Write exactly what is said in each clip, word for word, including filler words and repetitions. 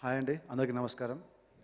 Hi అండి, అందరికీ నమస్కారం.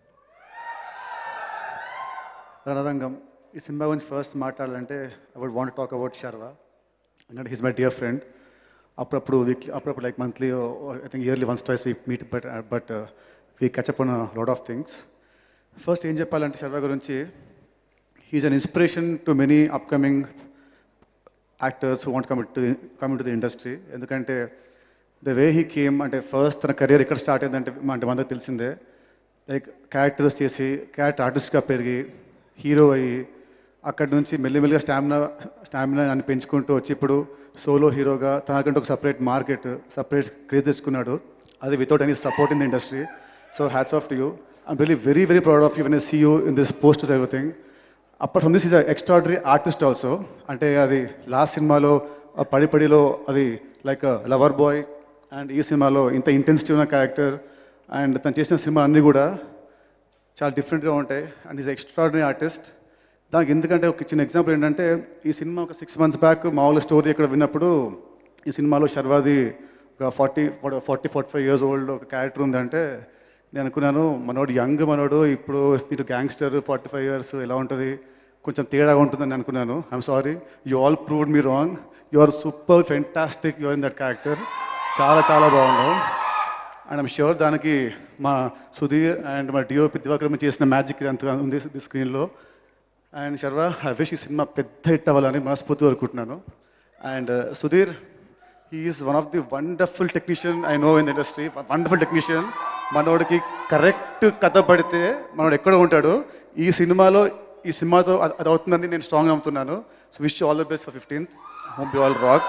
రణరంగం ఈ సినిమా గురించి ఫస్ట్ మాట్లాడాలంటే I would want talk about Sharwa. ఎందుకంటే హీస్ మై డియర్ ఫ్రెండ్. అప్పుడప్పుడు వీక్లీ అప్పుడప్పుడు like monthly I think yearly once twice we meet but but we catch up on lot of things. First ఏం చెప్పాలంటే శర్వ గురించి, he's an inspiration to many upcoming actors who want come to come to the industry. ఎందుకంటే the way he came, అంటే first తన career ఎక్కడ start అయిందంటే అంటే మనకు తెలిసిందే, లైక్ క్యారెక్టర్స్ చేసి క్యారెక్టర్ ఆర్టిస్ట్గా పెరిగి హీరో అయ్యి అక్కడి నుంచి మెల్లిమెల్లిగా స్టామినా స్టామినా అని పెంచుకుంటూ వచ్చి ఇప్పుడు సోలో హీరోగా తనకంటే ఒక సపరేట్ మార్కెట్ సపరేట్ క్రేజ్ తెచ్చుకున్నాడు. అది without any support in the industry. So hats off to you. I'm really very very proud of you when I see you in this post is everything. Apart from this is extraordinary artist also. అంటే అది last సినిమాలో పడి పడిలో అది like lover boy, and ఈ సినిమాలో ఇంత intensity ఉన్న character, and తను చేసిన సినిమా అన్నీ కూడా చాలా డిఫరెంట్గా ఉంటాయి. And is extraordinary artist. దానికి ఎందుకంటే ఒక చిన్న ఎగ్జాంపుల్ ఏంటంటే, ఈ సినిమా ఒక సిక్స్ మంత్స్ బ్యాక్ మామూలు స్టోరీ ఇక్కడ విన్నప్పుడు ఈ సినిమాలో శర్వాది ఒక forty forty forty five years old ఒక క్యారెక్టర్ ఉందంటే నేను అనుకున్నాను, మనోడు యంగ్ మనోడు ఇప్పుడు మీరు గ్యాంగ్స్టర్ ఫార్టీ ఫైవ్ ఇయర్స్ ఎలా ఉంటుంది, కొంచెం తేడాగా ఉంటుందని అనుకున్నాను. I'm sorry, you all proved me wrong. You are super fantastic, you are in that character. చాలా చాలా బాగున్నావు. అండ్ ఐమ్ ష్యూర్ దానికి మా సుధీర్ అండ్ మా డిఓపి దివాకర్ చేసిన మ్యాజిక్ అంతగా ఉంది ది స్క్రీన్లో. అండ్ శర్వ, ఐ విష్ ఈ సినిమా పెద్ద హిట్ అవ్వాలని మనస్ఫూర్తిగా అనుకుంటున్నాను. And Sudheer, he is one of the wonderful technician I know in the industry. Wonderful technician. మనోడికి కరెక్ట్ కథ పడితే మనోడు ఎక్కడ ఉంటాడు. ఈ సినిమాలో ఈ సినిమాతో అది అవుతుందని నేను స్ట్రాంగ్ నమ్ముతున్నాను. So wish all the best for fifteenth. Hope you all rock.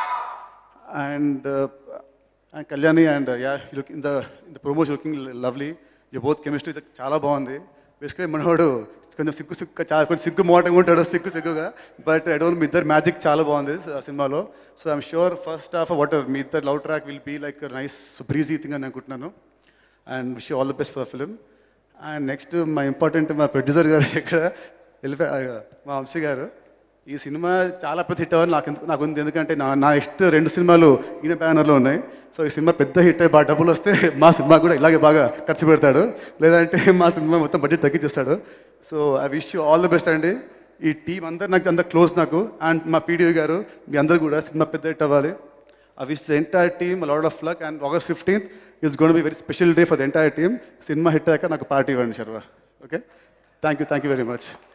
And and Kalyani and yeah look in the in the promotion looking lovely. You both chemistry చాలా బాగుంది. బేసిక్గా మనోడు కొంచెం సిగ్గు సిగ్గు చాలా కొంచెం సిగ్గు మోటంగా ఉంటాడు, సిగ్గు సిగ్గుగా. బట్ ఐ డోంట్ మీ ఇద్దరు మ్యాజిక్ చాలా బాగుంది ఆ సినిమాలో. So I'm sure first half whatever మీ ఇద్దరు love track will be like nice breezy thing అని అనుకుంటున్నాను. And wish all the best for film. And next మా ఇంపార్టెంట్ మా ప్రొడ్యూసర్ గారు ఇక్కడ వెళ్ళిపోయి మా వంశీ గారు. ఈ సినిమా చాలా పెద్ద హిట్ అవ్వాలి నాకు నాకు ఉంది. ఎందుకంటే నా నా నెక్స్ట్ రెండు సినిమాలు ఈయన బ్యానర్లో ఉన్నాయి. సో ఈ సినిమా పెద్ద హిట్ అయ్యి బాగా డబ్బులు వస్తే మా సినిమా కూడా ఇలాగే బాగా ఖర్చు పెడతాడు, లేదంటే మా సినిమా మొత్తం బడ్జెట్ తగ్గించేస్తాడు. So I wish you all the best అండి. ఈ టీం అందరు నాకు అందరు క్లోజ్ నాకు. అండ్ మా పీడిఓ గారు, మీ అందరు కూడా సినిమా పెద్ద హిట్ అవ్వాలి. I wish the entire team lot of luck. And August fifteenth is gonna be very special day for the entire team. Cinema hit అయ్యాక నాకు పార్టీ ఇవ్వండి Sharwa. Okay, thank you thank you very much.